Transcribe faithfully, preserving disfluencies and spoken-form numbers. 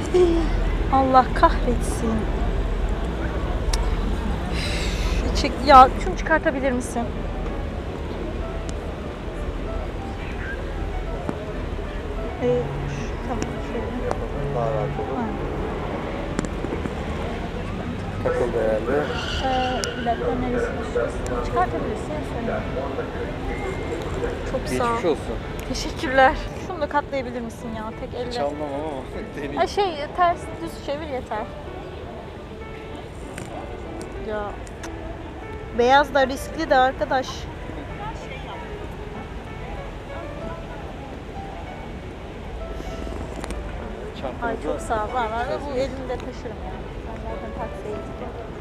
Allah kahretsin. Çek, ya şunu çıkartabilir misin? Ee, tamam şöyle. Daha rahat olur. Takıldı herhalde. Ee, bir dakika neresi düşeceğiz? Çıkartabilirsin ya söyle. Çok sağ ol. Geçmiş olsun. Teşekkürler. Şunu da katlayabilir misin ya tek elle? Hiç anlamam ama deneyim. Ha şey ters düz çevir yeter. Ya beyaz da riskli de arkadaş. Ay çok sağ ol. Var var. Bu elimde taşırım ya. Ben zaten taksiye gideceğim.